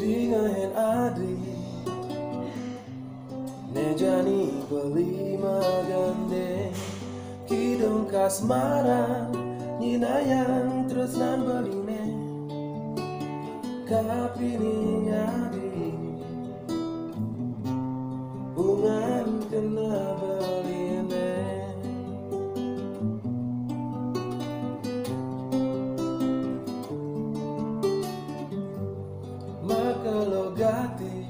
Dingahin adi nejani beli magande kidung kasmaran nyinayang terus nan beline kapini adi bungan kena beline kalau gati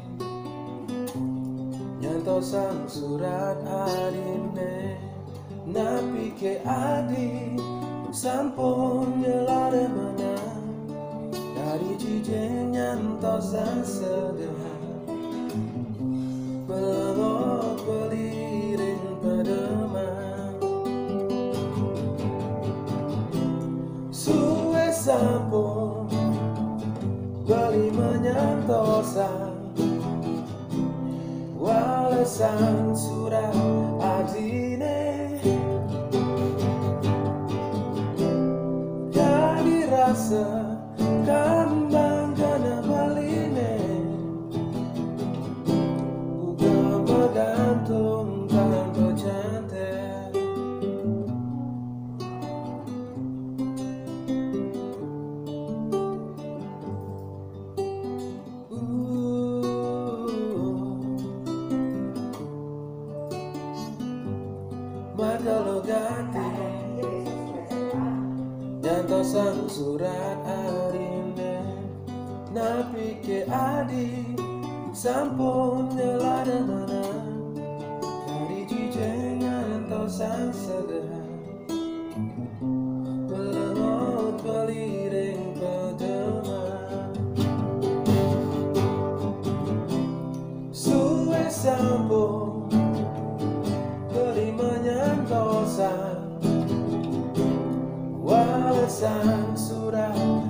nyantosang surat adine napi ke adi sampun nyelare mana dari cijeng nyantosang sederhana pelengok peliring pedeman suwe sampun beli menyantosan walesan surat adine jadi rasa kambang kena baline bukan bergantung tanpa cantik kalau ganti nyantosang surat adine napi ke adi sampun nyelada mana dari cijeng nyantosang sederhana melengot beliring pedeman suwe sampun menyantosan walesan surat